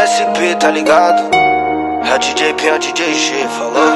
SP, tá ligado? É o DJ P, é o DJ G, falou?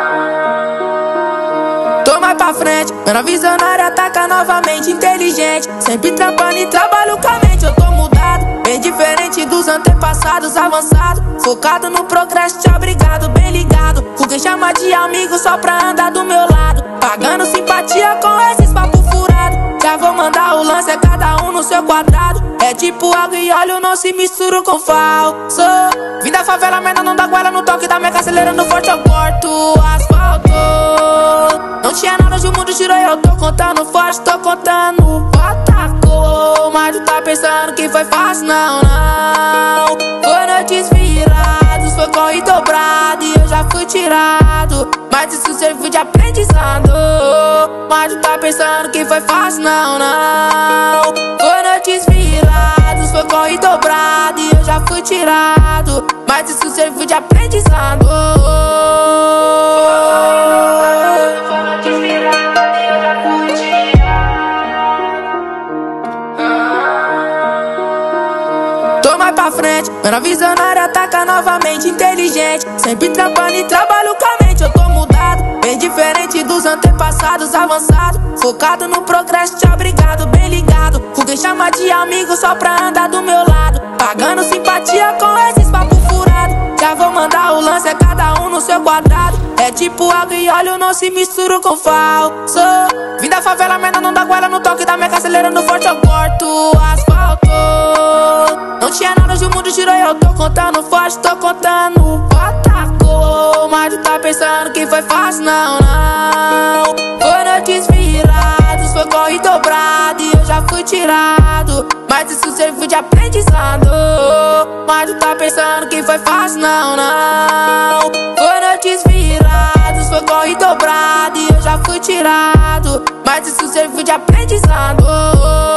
Tô mais pra frente, menor visionário ataca novamente, inteligente. Sempre trampando e trabalho com a mente. Eu tô mudado, bem diferente dos antepassados, avançado, focado no progresso, te obrigado, bem ligado. Com quem chama de amigo só pra andar do meu lado, pagando simpatia com esses papos furados. Já vou mandar o lance, é cada um no seu quadrado. É tipo água e óleo, não se mistura com falso. Vim da favela, menor não dá goela no toque da mega, acelerando forte eu corto o asfalto. Não tinha nada de o mundo tirou, eu tô contando forte, tô contando pataco. Mas tu tá pensando que foi fácil, não, não. Foi noites viradas, foi corre dobrado e eu já fui tirado, mas isso serviu de aprendizado. Mas tu tá pensando que foi fácil, não, não. Foi noites viradas, foi corre dobrado e eu já fui tirado, mas isso serviu de aprendizado. Tô mais pra frente, menor visionário ataca novamente, inteligente. Sempre trampando e trabalho com a mente. Eu tô mudado, bem diferente dos antepassados, avançado, focado no progresso, te obrigado, bem ligado. Com quem chama de amigo só pra andar do meu lado, pagando simpatia com esses papos furados. Já vou mandar o lance, é cada um no seu quadrado. É tipo água e óleo, não se mistura com falso. Vim da favela, menor não dá goela no toque da mega, acelerando forte eu corto o asfalto. Não tinha nada de o mundo tirou, eu tô contando forte, tô contando pataco. Mas tu tá pensando que foi fácil, não, não. Foi noites viradas, foi corre dobrado e eu já fui tirado, mas isso serviu de aprendizado. Mas tu tá pensando que foi fácil, não, não. Foi noites viradas, foi corre dobrado e eu já fui tirado, mas isso serviu de aprendizado.